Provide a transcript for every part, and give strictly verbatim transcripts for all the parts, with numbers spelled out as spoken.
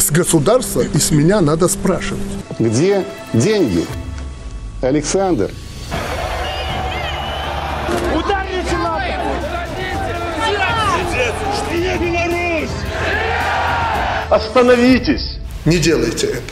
с государства и с меня надо спрашивать. Где деньги, Александр? Ударите надо! Что Беларусь? Остановитесь! Не делайте это.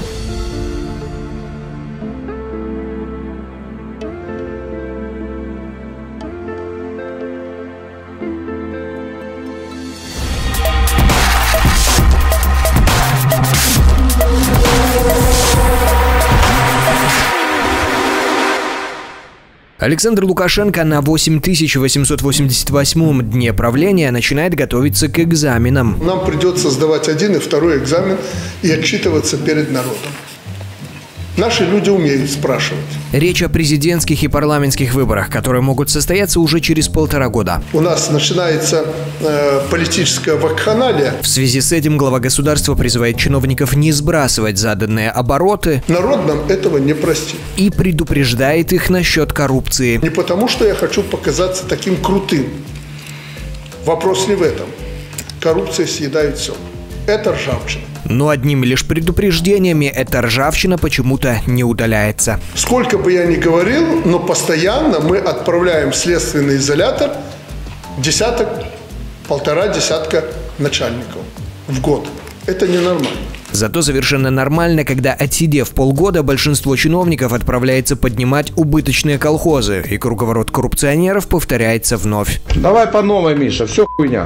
Александр Лукашенко на восемь тысяч восемьсот восемьдесят восьмом дне правления начинает готовиться к экзаменам. Нам придется сдавать один и второй экзамен и отчитываться перед народом. Наши люди умеют спрашивать. Речь о президентских и парламентских выборах, которые могут состояться уже через полтора года. У нас начинается э, политическая вакханалия. В связи с этим глава государства призывает чиновников не сбрасывать заданные обороты. Народ нам этого не простит. И предупреждает их насчет коррупции. Не потому, что я хочу показаться таким крутым. Вопрос не в этом. Коррупция съедает все. Это ржавчина. Но одними лишь предупреждениями эта ржавчина почему-то не удаляется. Сколько бы я ни говорил, но постоянно мы отправляем в следственный изолятор десяток, полтора десятка начальников в год. Это ненормально. Зато совершенно нормально, когда, отсидев полгода, большинство чиновников отправляется поднимать убыточные колхозы, и круговорот коррупционеров повторяется вновь. Давай по новой, Миша, все хуйня.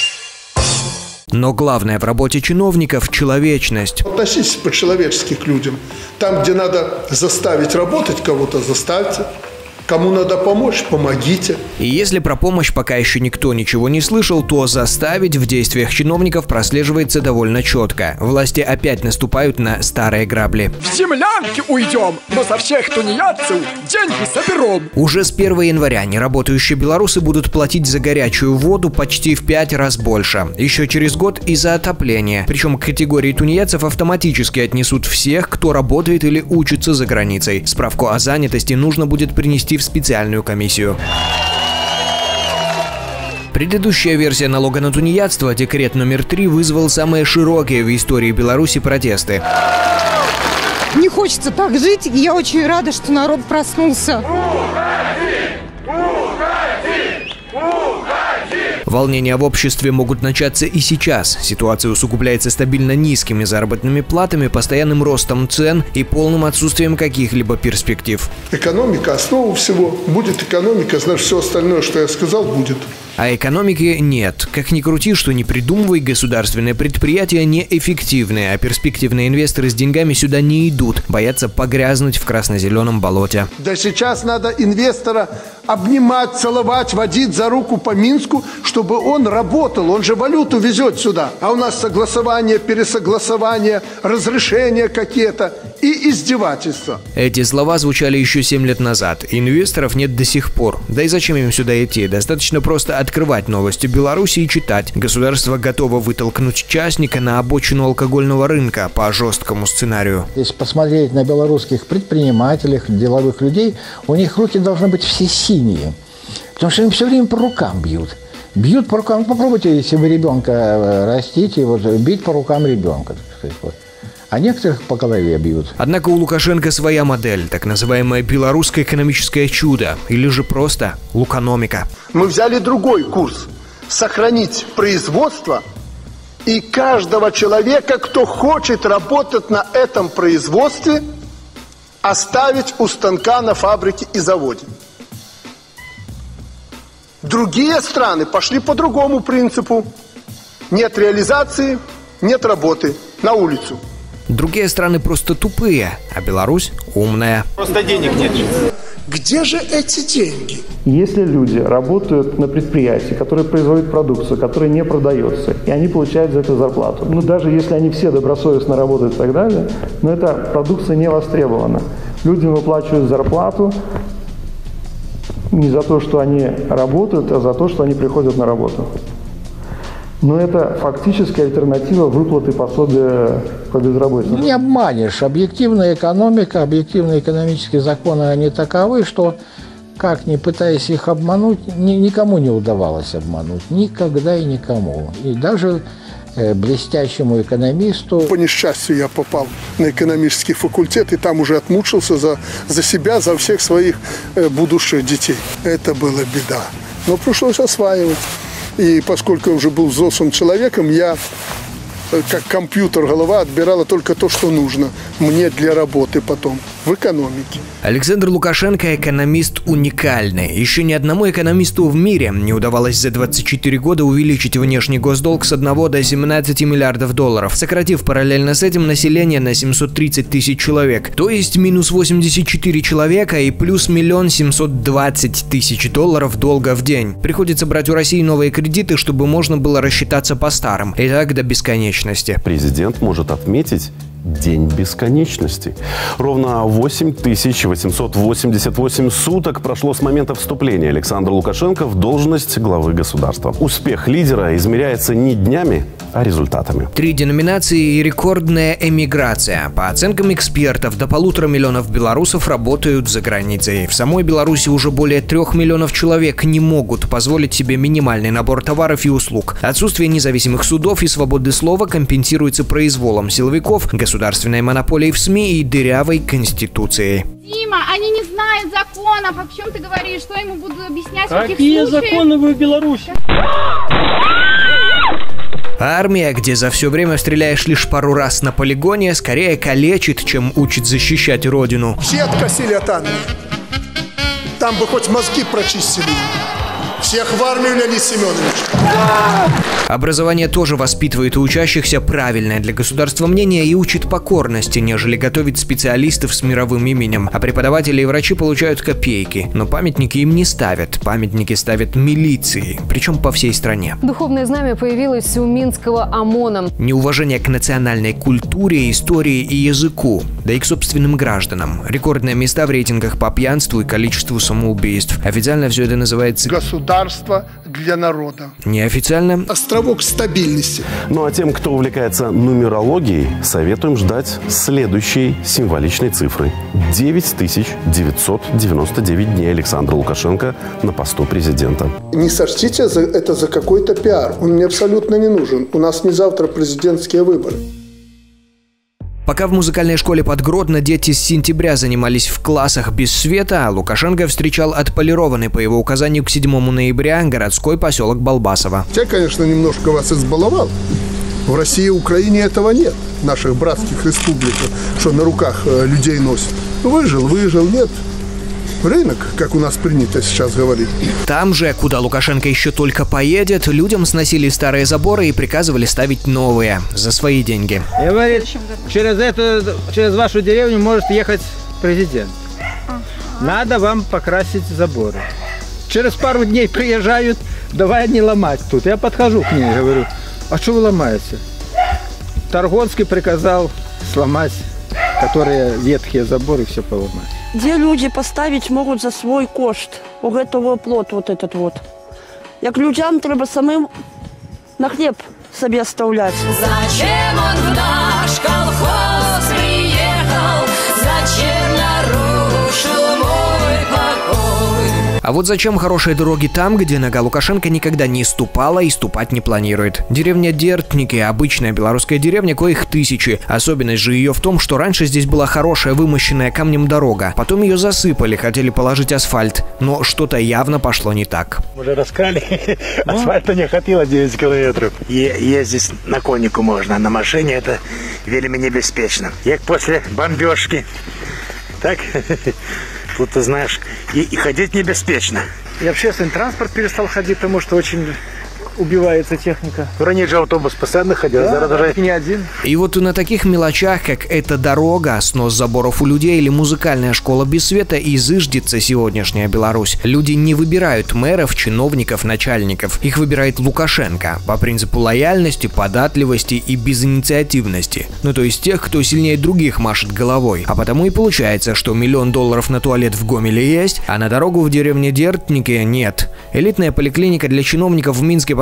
Но главное в работе чиновников – человечность. Относитесь по-человечески к людям. Там, где надо заставить работать кого-то, заставьте. Кому надо помочь, помогите. И если про помощь пока еще никто ничего не слышал, то заставить в действиях чиновников прослеживается довольно четко. Власти опять наступают на старые грабли. В землянки уйдем, но со всех тунеядцев деньги соберем. Уже с первого января неработающие белорусы будут платить за горячую воду почти в пять раз больше. Еще через год и за отопление. Причем к категории тунеядцев автоматически отнесут всех, кто работает или учится за границей. Справку о занятости нужно будет принести в специальную комиссию. Предыдущая версия налога на тунеядство, декрет номер три, вызвал самые широкие в истории Беларуси протесты. Не хочется так жить, и я очень рада, что народ проснулся. Волнения в обществе могут начаться и сейчас. Ситуация усугубляется стабильно низкими заработными платами, постоянным ростом цен и полным отсутствием каких-либо перспектив. Экономика – основа всего. Будет экономика, значит, все остальное, что я сказал, будет. А экономики нет. Как ни крути, что не придумывай, государственные предприятия неэффективные, а перспективные инвесторы с деньгами сюда не идут, боятся погрязнуть в красно-зеленом болоте. Да сейчас надо инвестора обнимать, целовать, водить за руку по Минску, чтобы он работал. Он же валюту везет сюда. А у нас согласование, пересогласование, разрешения какие-то и издевательства. Эти слова звучали еще семь лет назад. Инвесторов нет до сих пор. Да и зачем им сюда идти? Достаточно просто открывать новости Беларуси и читать. Государство готово вытолкнуть частника на обочину алкогольного рынка по жесткому сценарию. Если посмотреть на белорусских предпринимателей, деловых людей, у них руки должны быть все синие. Потому что им все время по рукам бьют. Бьют по рукам. Попробуйте, если вы ребенка растите, вот, бить по рукам ребенка. Так сказать, вот. А некоторых по голове бьют. Однако у Лукашенко своя модель, так называемое белорусское экономическое чудо, или же просто луканомика. Мы взяли другой курс – сохранить производство и каждого человека, кто хочет работать на этом производстве, оставить у станка на фабрике и заводе. Другие страны пошли по другому принципу. Нет реализации, нет работы, на улицу. Другие страны просто тупые, а Беларусь умная. Просто денег нет. Где же эти деньги? Если люди работают на предприятии, которое производит продукцию, которая не продается, и они получают за это зарплату, ну даже если они все добросовестно работают и так далее, но эта продукция не востребована. Людям выплачивают зарплату не за то, что они работают, а за то, что они приходят на работу. Но это фактически альтернатива выплаты пособия по безработице. Не обманешь. Объективная экономика, объективные экономические законы, они таковы, что, как ни пытаясь их обмануть, ни, никому не удавалось обмануть. Никогда и никому. И даже блестящему экономисту. По несчастью я попал на экономический факультет и там уже отмучился за, за себя, за всех своих э, будущих детей. Это была беда. Но пришлось осваивать. И поскольку я уже был взрослым человеком, я, как компьютер, голова отбирала только то, что нужно мне для работы потом в экономике. Александр Лукашенко – экономист уникальный. Еще ни одному экономисту в мире не удавалось за двадцать четыре года увеличить внешний госдолг с одного до семнадцати миллиардов долларов, сократив параллельно с этим население на семьсот тридцать тысяч человек. То есть минус восемьдесят четыре человека и плюс миллион семьсот двадцать тысяч долларов долга в день. Приходится брать у России новые кредиты, чтобы можно было рассчитаться по старым. И так до бесконечности. Президент может отметить День бесконечности. Ровно восемь тысяч восемьсот восемьдесят восемь суток прошло с момента вступления Александра Лукашенко в должность главы государства. Успех лидера измеряется не днями, а результатами. Три деноминации и рекордная эмиграция. По оценкам экспертов, до полутора миллионов белорусов работают за границей. В самой Беларуси уже более трех миллионов человек не могут позволить себе минимальный набор товаров и услуг. Отсутствие независимых судов и свободы слова компенсируется произволом силовиков, государственной монополией в СМИ и дырявой конституцией. Дима, они не знают законов. О чем ты говоришь? Что ему буду объяснять? Какие законы вы в Беларуси? Армия, где за все время стреляешь лишь пару раз на полигоне, скорее калечит, чем учит защищать родину. Все откосили от армии. Там бы хоть мозги прочистили. Всех в армию, Леонид Семенович. Образование тоже воспитывает у учащихся правильное для государства мнение и учит покорности, нежели готовит специалистов с мировым именем. А преподаватели и врачи получают копейки. Но памятники им не ставят. Памятники ставят милиции. Причем по всей стране. Духовное знамя появилось у Минского ОМОНом. Неуважение к национальной культуре, истории и языку. Да и к собственным гражданам. Рекордные места в рейтингах по пьянству и количеству самоубийств. Официально все это называется государство для народа. Неофициально островок стабильности. Ну а тем, кто увлекается нумерологией, советуем ждать следующей символичной цифры. девять тысяч девятьсот девяносто девять дней Александра Лукашенко на посту президента. Не сочтите это за какой-то пиар. Он мне абсолютно не нужен. У нас не завтра президентские выборы. Пока в музыкальной школе под Гродно дети с сентября занимались в классах без света, Лукашенко встречал отполированный по его указанию к седьмому ноября городской поселок Балбасово. Я, конечно, немножко вас избаловал. В России и Украине этого нет, в наших братских республиках, что на руках людей носят. Выжил, выжил, нет. Рынок, как у нас принято сейчас говорить. Там же, куда Лукашенко еще только поедет, людям сносили старые заборы и приказывали ставить новые за свои деньги. И говорит, через эту, через вашу деревню может ехать президент. Надо вам покрасить заборы. Через пару дней приезжают, давай не ломать тут. Я подхожу к ней и говорю, а что вы ломаете? Таргонский приказал сломать, которые ветхие заборы, все поломать. Где люди поставить могут за свой кошт. У этого плод вот этот вот. Як людям треба самим на хлеб себе оставлять. Зачем он в наш колхоз приехал? Зачем нарушил мой покой? А вот зачем хорошие дороги там, где нога Лукашенко никогда не ступала и ступать не планирует? Деревня Дертники – обычная белорусская деревня, коих тысячи. Особенность же ее в том, что раньше здесь была хорошая вымощенная камнем дорога. Потом ее засыпали, хотели положить асфальт. Но что-то явно пошло не так. Уже раскали, асфальта не хватило девять километров. Ездить на коннику можно, а на машине это вельми небеспечно. Як после бомбежки, так... Тут, ты знаешь, и, и ходить небеспечно. И общественный транспорт перестал ходить, потому что очень убивается техника. Ранее же автобус постоянно ходил, да, зараз уже не один. И вот на таких мелочах, как эта дорога, снос заборов у людей или музыкальная школа без света, и зыждется сегодняшняя Беларусь. Люди не выбирают мэров, чиновников, начальников. Их выбирает Лукашенко по принципу лояльности, податливости и безинициативности. Ну то есть тех, кто сильнее других машет головой. А потому и получается, что миллион долларов на туалет в Гомеле есть, а на дорогу в деревне Дертники нет. Элитная поликлиника для чиновников в Минске по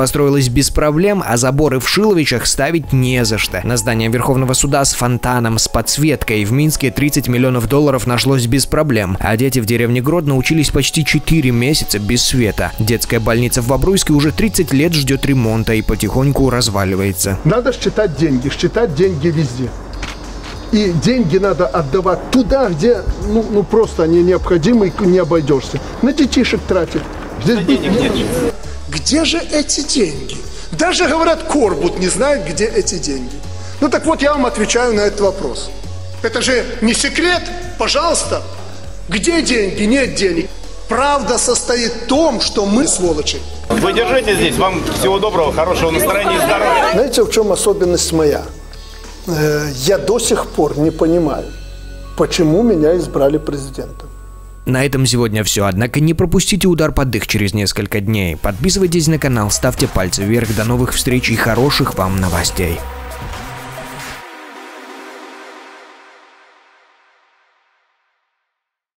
построилась без проблем, а заборы в Шиловичах ставить не за что. На здание Верховного суда с фонтаном, с подсветкой в Минске тридцать миллионов долларов нашлось без проблем. А дети в деревне Гродно учились почти четыре месяца без света. Детская больница в Бобруйске уже тридцать лет ждет ремонта и потихоньку разваливается. Надо считать деньги, считать деньги везде. И деньги надо отдавать туда, где ну, ну просто они необходимы и не обойдешься. На детишек тратить. Здесь денег нет. Где же эти деньги? Даже, говорят, Корбут не знает, где эти деньги. Ну так вот, я вам отвечаю на этот вопрос. Это же не секрет, пожалуйста. Где деньги? Нет денег. Правда состоит в том, что мы сволочи. Вы держите здесь. Вам всего доброго, хорошего настроения и здоровья. Знаете, в чем особенность моя? Я до сих пор не понимаю, почему меня избрали президентом. На этом сегодня все. Однако не пропустите удар под дых через несколько дней. Подписывайтесь на канал, ставьте пальцы вверх. До новых встреч и хороших вам новостей.